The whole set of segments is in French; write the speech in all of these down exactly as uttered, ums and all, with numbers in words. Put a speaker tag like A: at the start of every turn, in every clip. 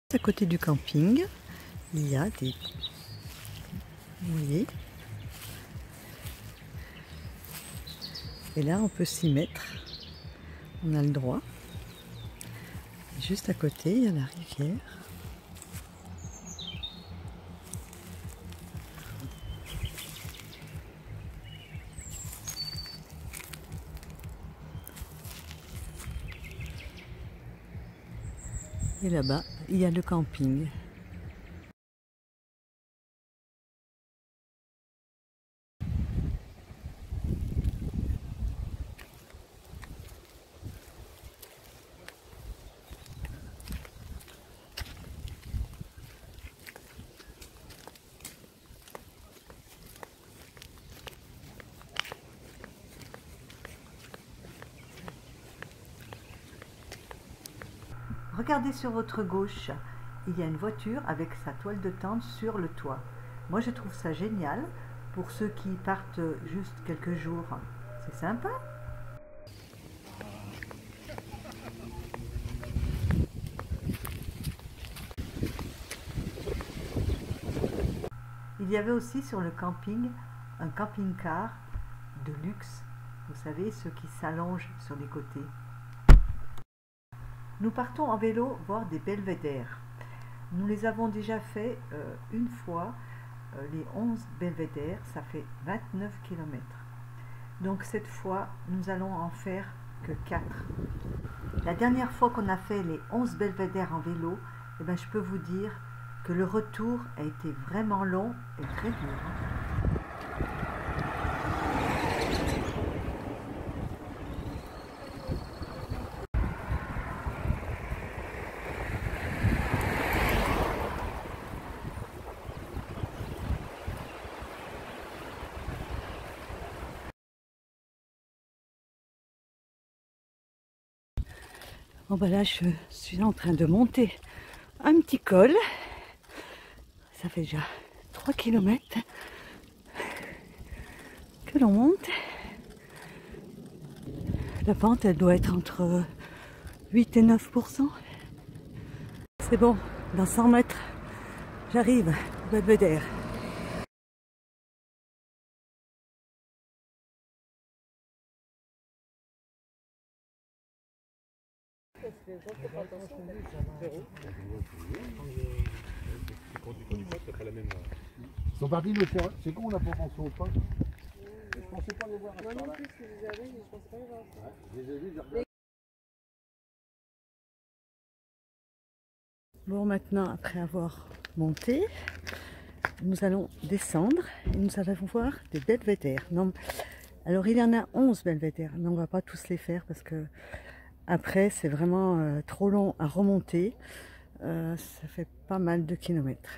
A: À côté du camping, il y a des... Vous voyez? Et là, on peut s'y mettre. On a le droit. Juste à côté, il y a la rivière. Et là-bas, il y a le camping. Regardez sur votre gauche, il y a une voiture avec sa toile de tente sur le toit. Moi je trouve ça génial pour ceux qui partent juste quelques jours. C'est sympa. Il y avait aussi sur le camping un camping-car de luxe. Vous savez, ceux qui s'allongent sur les côtés. Nous partons en vélo voir des belvédères. Nous les avons déjà fait euh, une fois, euh, les onze belvédères, ça fait vingt-neuf kilomètres. Donc cette fois, nous allons en faire que quatre. La dernière fois qu'on a fait les onze belvédères en vélo, eh ben, je peux vous dire que le retour a été vraiment long et très dur. Bon ben là je suis en train de monter un petit col. Ça fait déjà trois kilomètres que l'on monte. La pente elle doit être entre huit et neuf pour cent. C'est bon, dans cent mètres, j'arrive au belvédère.
B: Ils sont partis le faire. C'est con, on n'a pas pensé au pain. Je pensais pas les voir. Moi non plus, si vous avez, je pense pas les voir. Je les ai vus, j'ai regardé.
A: Bon, maintenant, après avoir monté, nous allons descendre et nous allons voir des belvédères. Non, alors, il y en a onze belvédères. Non, on ne va pas tous les faire parce que après, c'est vraiment euh, trop long à remonter. Euh, ça fait pas mal de kilomètres.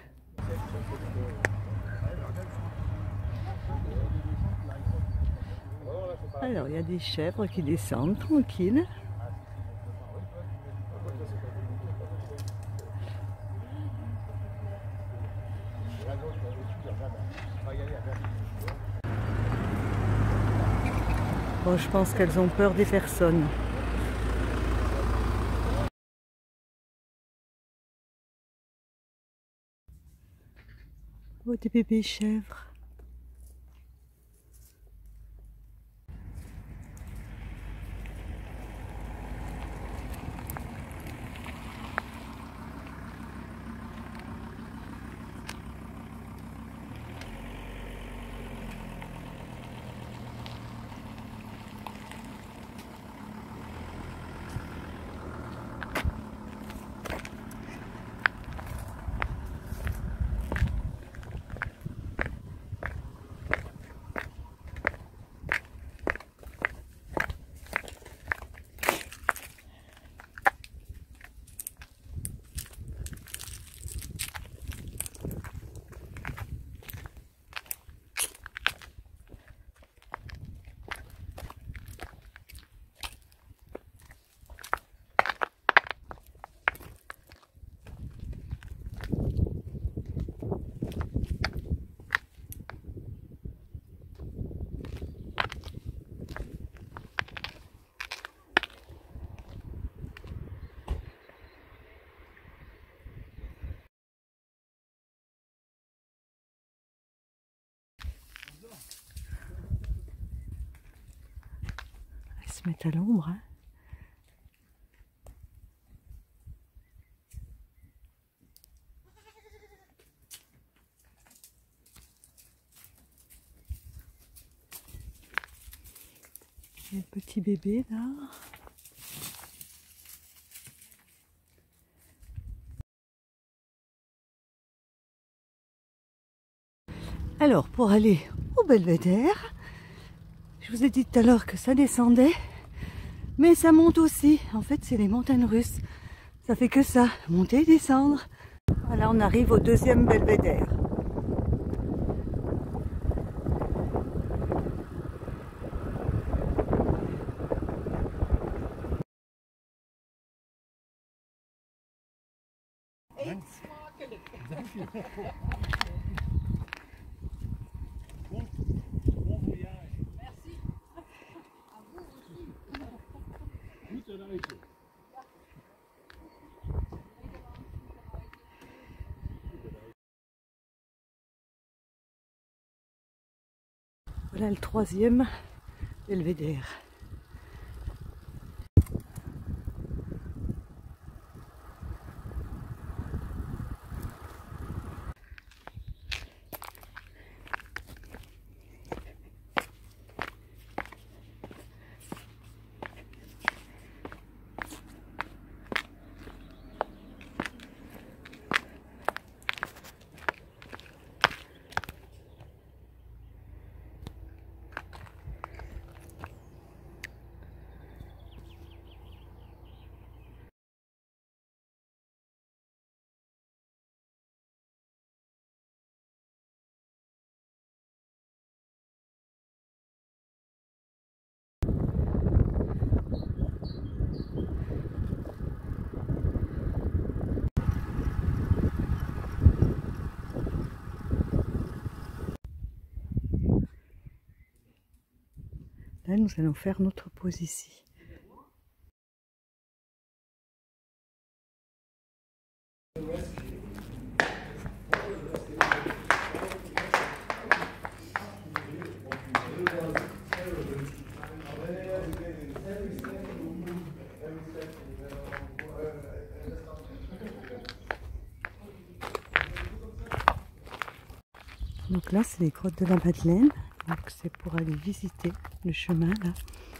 A: Alors, il y a des chèvres qui descendent tranquilles. Bon, je pense qu'elles ont peur des personnes. Oh, des bébés chèvres. se mettre à l'ombre. Hein. Il y a le petit bébé là. Alors pour aller au belvédère, je vous ai dit tout à l'heure que ça descendait, mais ça monte aussi. En fait c'est les montagnes russes, ça fait que ça, monter et descendre. Voilà, on arrive au deuxième belvédère. Voilà le troisième belvédère. Là, nous allons faire notre pause ici. Donc là, c'est les grottes de la Madeleine. Donc c'est pour aller visiter le chemin là.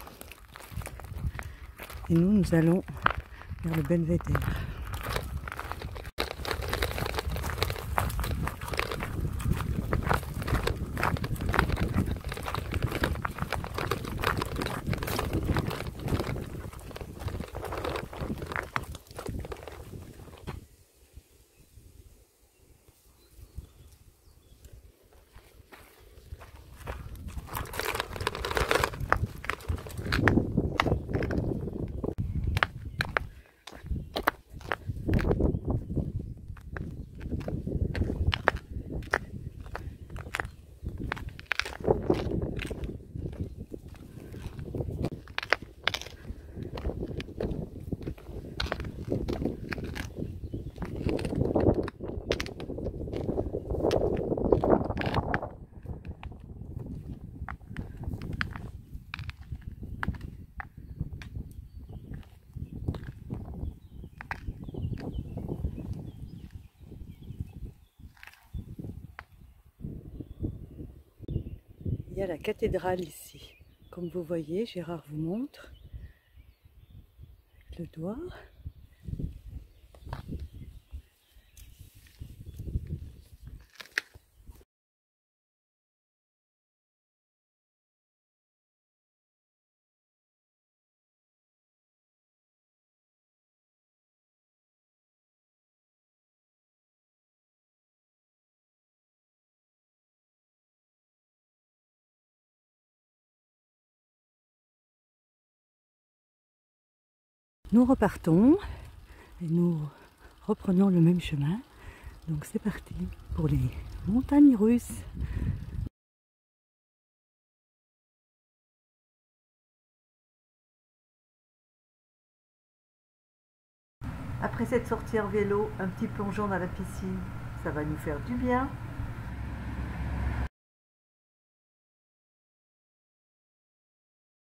A: Et nous, nous allons vers le belvédère. Il y a la cathédrale ici. Comme vous voyez, Gérard vous montre avec le doigt. Nous repartons et nous reprenons le même chemin. Donc c'est parti pour les montagnes russes. Après cette sortie en vélo, un petit plongeon dans la piscine, ça va nous faire du bien.